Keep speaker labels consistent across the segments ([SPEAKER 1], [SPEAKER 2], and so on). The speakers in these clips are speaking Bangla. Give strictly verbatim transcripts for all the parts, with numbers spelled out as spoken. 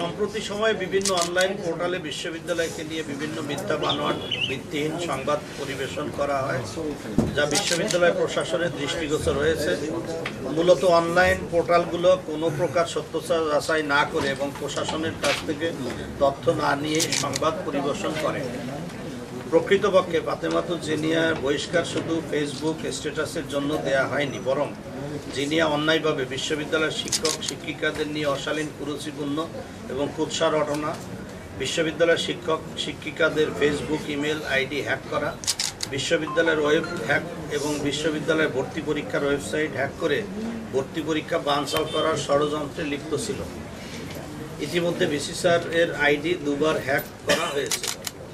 [SPEAKER 1] সম্প্রতি সময়ে বিভিন্ন অনলাইন পোর্টালে বিশ্ববিদ্যালয়কে নিয়ে বিভিন্ন মিথ্যা বানোয়াট ভিত্তিহীন সংবাদ পরিবেশন করা হয়, যা বিশ্ববিদ্যালয় প্রশাসনের দৃষ্টিগোচর হয়েছে। মূলত অনলাইন পোর্টালগুলো কোনো প্রকার সত্যতা যাচাই না করে এবং প্রশাসনের কাছ থেকে তথ্য না নিয়ে সংবাদ পরিবেশন করে। প্রকৃতপক্ষে ফাতেমাতুজ জিনিয়ার বহিষ্কার শুধু ফেসবুক স্ট্যাটাসের জন্য দেয়া হয়নি, বরং জিনিয়া অন্যায়ভাবে বিশ্ববিদ্যালয়ের শিক্ষক শিক্ষিকাদের নিয়ে অশালীন কুরুচিপূর্ণ এবং কুৎসা রটনা, বিশ্ববিদ্যালয়ের শিক্ষক শিক্ষিকাদের ফেসবুক ইমেল আইডি হ্যাক করা, বিশ্ববিদ্যালয়ের ওয়েব হ্যাক এবং বিশ্ববিদ্যালয়ের ভর্তি পরীক্ষার ওয়েবসাইট হ্যাক করে ভর্তি পরীক্ষা বানচাল করার ষড়যন্ত্রে লিপ্ত ছিল। ইতিমধ্যে বিসিসিআর এর আইডি দুবার হ্যাক করা হয়েছে।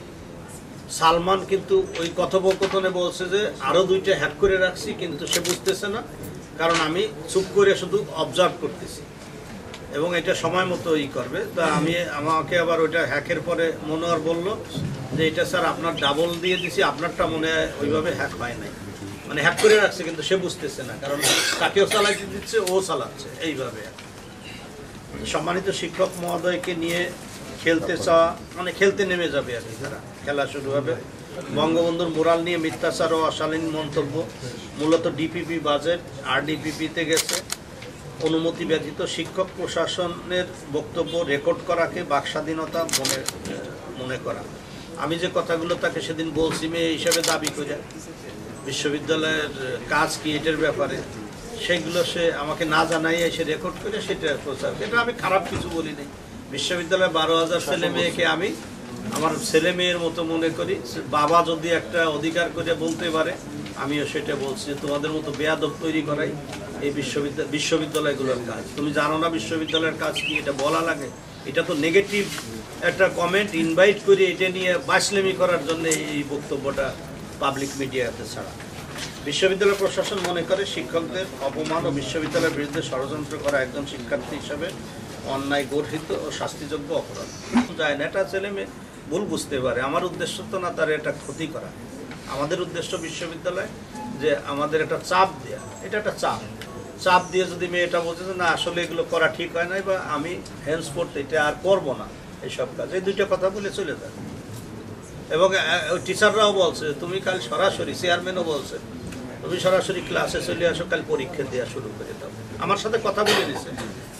[SPEAKER 1] সালমান কিন্তু ওই কথোপকথনে বলছে যে আরও দুইটা হ্যাক করে রাখছি, কিন্তু সে বুঝতেছে না, কারণ আমি চুপ করে শুধু অবজার্ভ করতেছি এবং এটা সময় মতো ই করবে। তা আমি আমাকে আবার ওইটা হ্যাকের পরে মনোয়ার বলল যে এটা স্যার আপনার ডাবল দিয়ে দিছি, আপনারটা মনে হয় ওইভাবে হ্যাক হয় নাই, মানে হ্যাক করে রাখছে কিন্তু সে বুঝতেছে না, কারণ তাকেও চালাইতে দিচ্ছে, ও চালাচ্ছে এইভাবে। সম্মানিত শিক্ষক মহোদয়কে নিয়ে খেলতে চাওয়া মানে খেলতে নেমে যাবে আর কি, তারা খেলা শুরু হবে। বঙ্গবন্ধুর মোরাল নিয়ে মিথ্যাচার ও অশালীন মন্তব্য, মূলত ডিপিপি বাজেট আর ডিপিপিতে গেছে। অনুমতি ব্যতীত শিক্ষক প্রশাসনের বক্তব্য রেকর্ড করাকে বাকস্বাধীনতা মনে মনে করা। আমি যে কথাগুলো তাকে সেদিন বলছি মেয়ে হিসাবে দাবি করে বিশ্ববিদ্যালয়ের কাজ কি এটার ব্যাপারে, সেগুলো সে আমাকে না জানাই এসে রেকর্ড করে সেটা প্রচার। এটা আমি খারাপ কিছু বলি নাই। বিশ্ববিদ্যালয়ে বারো হাজার ছেলে মেয়েকে আমি আমার ছেলে মেয়ের মতো মনে করি। বাবা যদি একটা অধিকার করে বলতে পারে, আমিও সেটা বলছি যে তোমাদের মতো বেয়াদব তৈরি করাই এই বিশ্ববিদ্যালয় বিশ্ববিদ্যালয়গুলোর কাজ। তুমি জানো না বিশ্ববিদ্যালয়ের কাজ কি, এটা বলা লাগে। এটা তো নেগেটিভ একটা কমেন্ট ইনভাইট করে এটা নিয়ে বাসলেমি করার জন্য এই বক্তব্যটা পাবলিক মিডিয়াতে ছাড়া। বিশ্ববিদ্যালয় প্রশাসন মনে করে শিক্ষকদের অপমান ও বিশ্ববিদ্যালয়ের বিরুদ্ধে ষড়যন্ত্র করা একজন শিক্ষার্থী হিসাবে অন্যায় গর্হিত ও শাস্তিযোগ্য অপরাধ। যায় না, এটা ছেলে মেয়ে ভুল বুঝতে পারে। আমার উদ্দেশ্য তো না তার এটা ক্ষতি করা, আমাদের উদ্দেশ্য বিশ্ববিদ্যালয় যে আমাদের একটা চাপ দেয়া, এটা একটা চাপ চাপ দিয়ে যদি মেয়েটা বলছে যে না আসলে এগুলো করা ঠিক হয় নাই বা আমি হেন্সফোর্থ এটা আর করবো না এইসব কাজ, এই দুইটা কথা বলে চলে যায়। এবং ওই টিচাররাও বলছে তুমি কাল সরাসরি, চেয়ারম্যানও বলছে তুমি সরাসরি ক্লাসে চলে আসো, কাল পরীক্ষা দেওয়া শুরু করে দাও। আমার সাথে কথা বলে দিছে।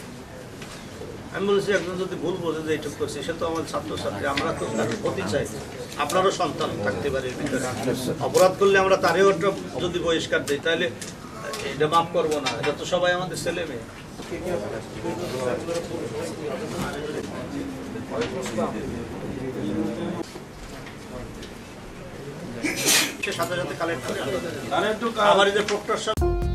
[SPEAKER 1] আমি বলেছি একজন যদি ভুল বোঝে যে এইটুক করছি, সে তো আমার ছাত্রছাত্রী, আমরা তো তাকে ক্ষতি চাই। আপনারও সন্তান থাকতে পারে ভিতরে, অপরাধ করলে আমরা তারেও একটা যদি বহিষ্কার দিই তাহলে এটা মাফ করবো না। এটা তো সবাই আমাদের ছেলে মেয়ে। সাথে সাথে কালেক্ট করে আমার যে প্রক্টর